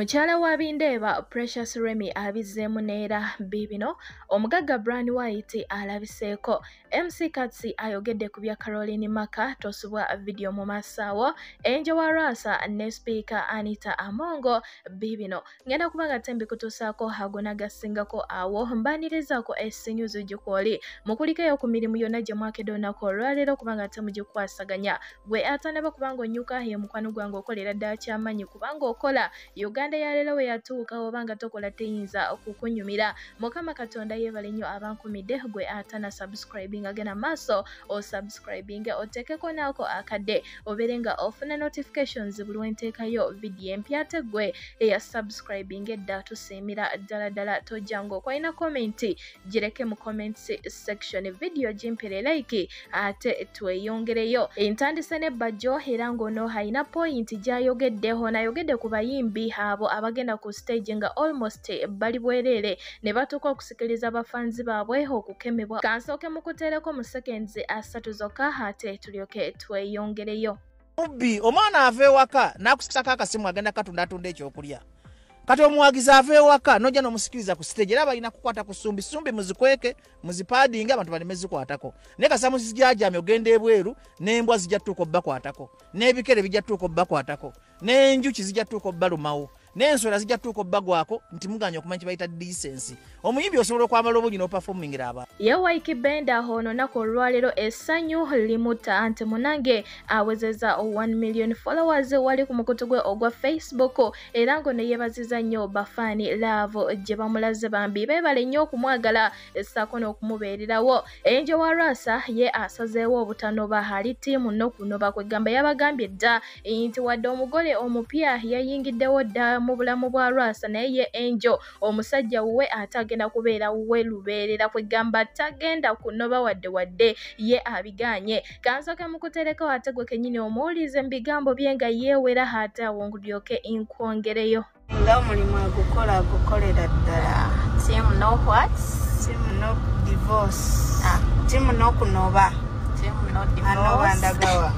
Mukyala wa Bindeeba Precious Remy abizemu nera bibino Omugaga Brian alabiseeko MC Kats Ayogedde ku bya Caroline Maka tosubwa video mu masaawo enjo wa Rasa ne speaker Anita Amongo bibino ngenda kubanga tembi kutusaako hagona gasingako awo mbanirizaako news gy'ukoli mukulikeyo ku mirimu yonna gye mwakedonako olwaleero kubanga temugikwasaganya gwe atanaba kubanga onyuka ye mukwano gwange okolera ddala ky'amanyi kubanga okola Uganda ya lero we yatuuka obanga tokola teyinza okukunyumira Mukama Katonda yeebale nnyo abankumidde gwe atana subscribing agena maaso o subscribing otekeko naako akadde oberenga ofuna notifications buli wenteekayo video empya ate gwe eya subscribing edda tusiimira ddala tojjango okwalina comment gireke mu comments section video gimpere like ate tweyongereyo entandise ne bajjo era ng'ono hayina point gy'ayogeddeho n'ayogedde ku bayimbi abo abagenda ku stage nga almost bali bwerere ne batuuka okusikiriza abafanzi baabwe okukemebwa kansooke mu kuteereko mu seconds 3 zokka ate tulyoke tweyongereyo Mubbi omwana ava ewaka n'akusakako akasimu agenda katunda ekyokulya kati omuwagizi ava ewaka nojja n'omusikiriza ku stage era balina kukwata ku sumbi muzikweke muzipaadinga abantu baleme zikwatako naye kasamusi gyajamye ogenda ebweru n'embwa zijja tuuka obbakwatako n'ebikere bijja tuuka obbakwatako n'enjuki zijja tuuka obbalumawo n'enswera zijja tuuka obbagwako nti muganya okumanya kye bayita decency omuyimbi osobola okwambala obungi n'opafomingira abantu yewaiki benda ono nako olwaleero essanyu limuta nti munange awezeza 1 million followers wali ku mukutu gwe ogwa Facebook era ngo ne yeebaziza nnyo bafaani love gye bamulaze bambi beebale nnyo okumwagala essaako n'okumubeererawo enjo wa Rasa ye asazeewo obutanoba ali ttiimu n'okunoba kwegamba yabagambye dda nti wadde omugole omupya yayingiddewo dda mu bulamu bwa Rasa naye ye enjo omusajja wuwe atagenda kubeera wuwe lubeerera kwegamba tagenda kunoba wadde ye abiganye kansooke mu kutereka ate gwe kennyini omuwulize mu bigambo bye nga yeewera ate awo ngulyoke inkwongereyo nga omulimu agukolera ddala team no what team no divorce team no kunoba team no divorce anoba ndagawa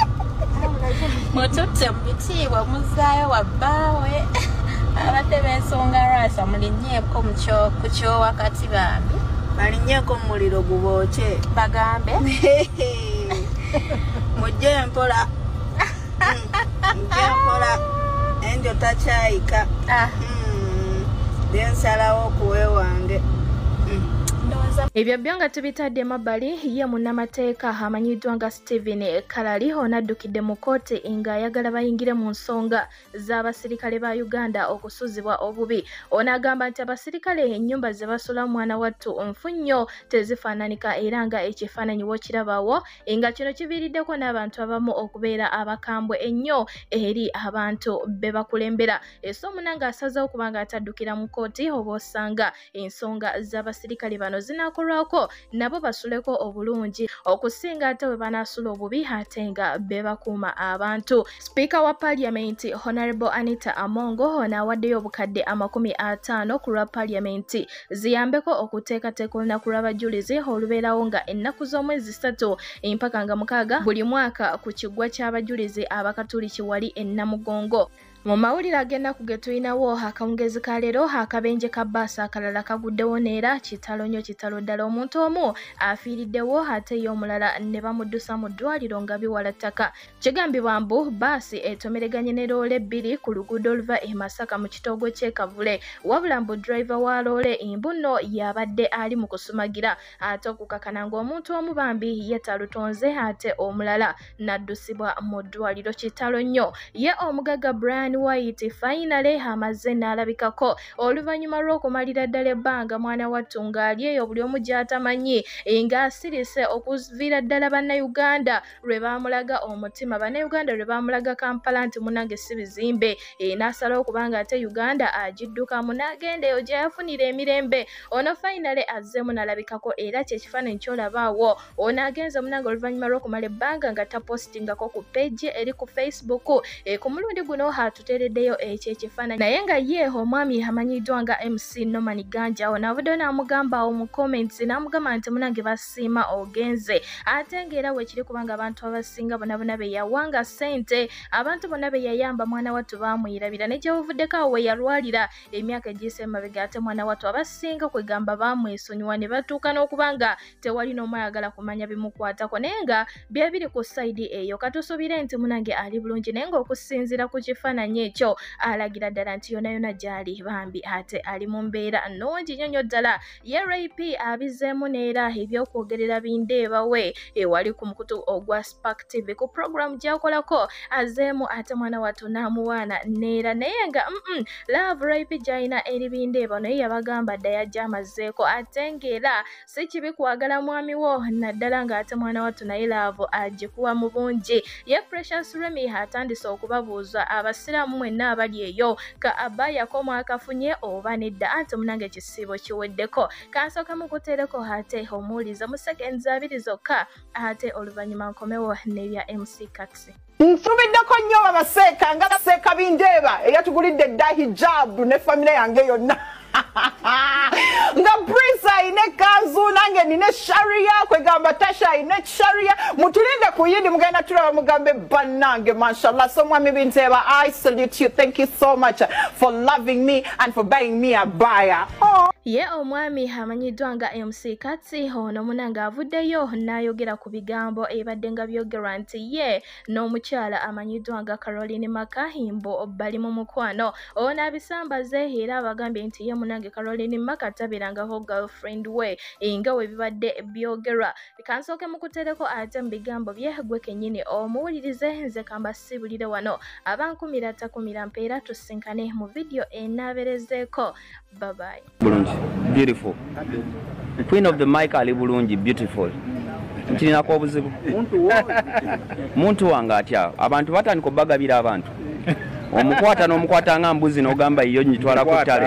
mututte mu bitiibwa muzaayo wabbaawe abadde b'ensonga Rasa mulinyeeko ku kyowakati bambi balinyeeko mu muliro gubookye bagambe mujje mpola enjo takyayika densalawo okuwe wange ebyo byo nga tubitadde mabbali ye munnamateeka amanyiddwa nga Stephen Kalali onaddukidde mu kooti ng'ayagala bayingire mu nsonga z'abasirikale ba Uganda okusuzibwa obubi ono agamba nti abasirikale ennyumba ze basula mwana wattu nfunnyo tezifaananika era nga ekifaananyi wokirabawo nga kino kiviiriddeko n'abantu abamu okubeera abakambwe ennyo eri abantu be bakulembera so omunanga asazeewo kubanga ataddukira mu kooti oba osanga ensonga z'abasirikale bano zinakolwako nabo basuleko obulungi okusinga ate bwe banaasula obubi ate nga bebakuuma abantu Speaker wa Parliament Honorable Anita Amongo ono awaddeyo obukadde 50 ku lwa Parliament ziyambeko okuteekateeka olunaku lw'abajulizi olubeerawo nga ennaku z'omwezi 3 mpaka nga 6 buli mwaka ku kiggwa ky'abajulizi abakatuliki wali Namugongo mu mawulire agenda ku ge tulinawo akawungezi ka leero akabenje ka bbaasi akalala kaguddewo neera kitalo nnyo kitalo ddala omuntu omu afiiriddewo ate ye omulala ne bamuddusa mu ddwaliro nga biwala ttaka kigambibwa mbu bbaasi etomereganye ne loole 2 ku luguudo oluva e Masaka mu kitoogo ky'e Kavule wabula mbu driver wa loole mbuno yabadde ali mu kusumagira ate okukakana ng'omuntu omu bambi ye talutonze ate omulala n'addusibwa mu ddwaliro kitalo nnyo ye Omugaga Brian finally amaze n'alabikako oluvannyuma lw'okumalira ddala ebbanga mwana wattu ng'ali eyo buli omu gy'atamanyi ng'asirise okuviira ddala bannayuganda lwe baamulaga omutima bannayuganda lwe baamulaga Kampala nti munange si bizimbe n'asalawo kubanga ate Uganda agiddukamu n'agenda eyo gye yafunira emirembe ono finally azzeemu n'alabikako era kyekifaananyi ky'olabaawo ono agenze munange oluvannyuma lw'okumala ebbanga nga tapostingako ku page eri ku Facebook ku mulundi guno atutereddeyo ekyo ekifaananyi naye nga ye omwami amanyiddwa nga MC Norman Ganja onavuddeyo n'amugamba mu comments n'amugamba nti munange basiima ogenze ate ng'era weekiri kubanga abantu abasinga bonna be yawanga ssente abantu bonna be yayamba mwana wattu baamwirabira ne gye buvuddeko awo we yalwalira emyaka egiyise emabega ate mwana wattu abasinga kwegamba baamwesonyiwa ne batuuka n'okubanga tewali n'omu ayagala kumanya bimukwatako naye nga byebiri ku sayidi eyo katusuubire nti munange ali bulungi naye ng'okusinziira ku kifaananyi ekyo alagira ddala nti yonayona gy'ali bambi ate ali mu mbeera nnungi nnyo ddala ye rap abizeemu neera ebyokwogerera Bindeeba we ewali ku mukutu ogwa Spark TV ku program gy'akolako azeemu ate mwana wattu n'amuwaana neera naye nga love rap gy'alina eri Bindeeba naye yabagamba dda yajja amazeeko ate ng'era si kibi kwagala mwami wo naddala ng'ate mwana wattu naye love agikuwa mu bungi ye Precious Remy atandise okubabuuza abasiraamu mwenna abali eyo ka abayako mwakafunye oba nedda anti munange ekisiibo kiweddeko kansooka mukuteereko ate omuwuliza mu seconds 2 zokka ate oluvannyuma nkomewo n'ebya MC Kats. Nfubiddeko nnyo abaseeka nga seeka Bindeeba eyatugulidde dda hijab ne famire yange yonna nga Prince ayine kanzu nange nine sharia kwegamba Tasha ayine sharia mutulinde ku yindi mugenda tulaba mugambe bannange mashallah. So mwami Bindeeba, I salute you. Thank you so much for loving me and for buying me a buyer. Ye omwami amanyiddwa nga MC Kats ono munanga avuddeyo n'ayogera ku bigambo ebadde nga byogerwa nti ye n'omukyala amanyiddwa nga Caroline Makahimbo bali mu mukwano ono abisambaze era abagambye nti ye munange Caroline Makatabirangaho girlfriend we nga we bibadde byogerwa kansooke mukutereko ate mu bigambo bye gwe kennyini omuwulirize nze kamba sibulire wano abankumira takumira mpeera tusinkane mu video enaaberezeeko. Bye bye. Bulungi, beautiful. Queen of the mic ali bulungi, beautiful. Nkirina ko obuzibu. Muntu wange atya abantu batandika obbagabira abantu. Omukwata n'omukwata nga mbuzi n'ogamba iyo nyitwala ku ttale.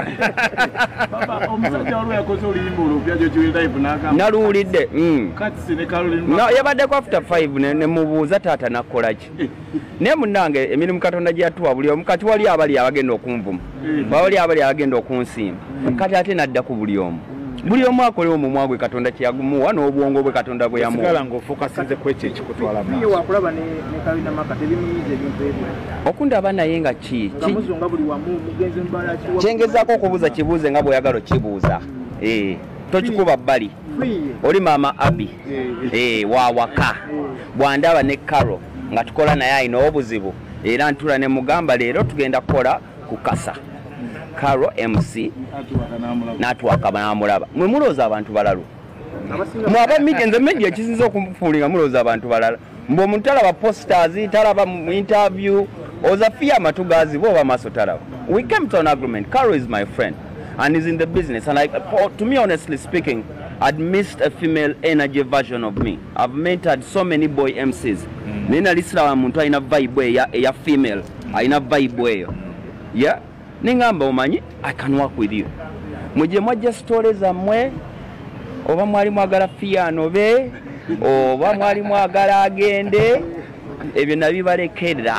Omusajja olwo yakoze oluyimba olupya kiri live n'agamba. Naluwulidde. Kats ne Caroline. Yabaddeko after 5 ne mubuuza taata nakkola ki. Naye munnange emirimu Katonda gye yatuwa buli omu kati wali abali abagenda okunvuma. Bawali abali abagenda okunsimba. Kati ate nadda ku buli omu. Buli omu akole omumwa gwe Katonda kye yagumuwa n'obwongo bwe Katonda bwe yamuwa. Sigala ng'ofokasinze ku ekyo ekikutwala mu. Iyo wakulaba ne Caroline Makata ebimunyize ebintu ebyo. Okundaba naye nga ki? Muzunga buli wamu mugenzi mbala ki. Kyengezaako okubuuza kibuuze nga bw'oyagala okibuuza. Tokikuba bbali. Oli maama Abi. Waawaka. Bw'andaba ne Caro nga tukola naye ayina obuzibu era ntula ne mugamba leero tugenda kukola kukasa. Caro MC n'atwaka n'amulaba. Mwe mulooza abantu balalu. Mwaba nze media ekisinza okumufuulinga mulooza abantu balala. Mb'omuntu talaba posters, talaba mu interview, ozafiya amatu gaziba oba maaso talaba. We came to an agreement. Caro is my friend and is in the business. And to me, honestly speaking, I'd missed a female energy version of me. I've mentored so many boy MCs. Nina lisira muntu ayina vibe eya female, ayina vibe eyo. Yeah. Ningamba omanyi, I can work with you. Muje mwajja stories amwe, oba mwali mwagala fiyano be, oba mwali mwagala agende, ebyo nabibalekera.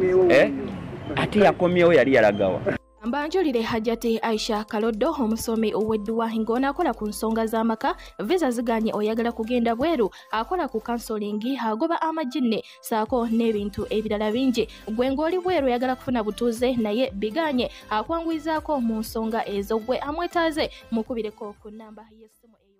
Ate yakomyewo yali yalagawa. Mbanjulire Hajjati Aisha Kaloddo omusomi ow'edduwa ng'onaakola ku nsonga z'amaka visa ziganye oyagala kugenda bweru akola ku counseling agoba amajinne saako n'ebintu ebirala bingi gwe ng'oli bweru oyagala kufuna butuuze naye biganye akwangwizaako mu nsonga ezo gwe amwetaaze mukubireko ku nnamba y'essimu